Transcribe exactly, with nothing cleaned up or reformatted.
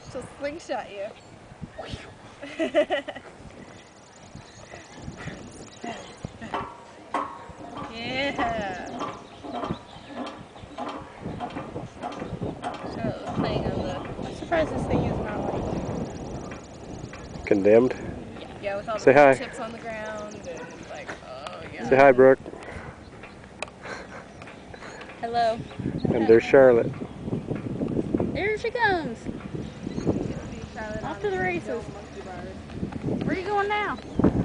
She'll slingshot you. Yeah. So it was playing on the. I'm surprised this thing is not like condemned. yeah, with all Say the hi. chips on the ground and like oh yeah. Say hi, Brooke. Hello. And there's Charlotte. Here she comes. Off to the races. Where are you going now?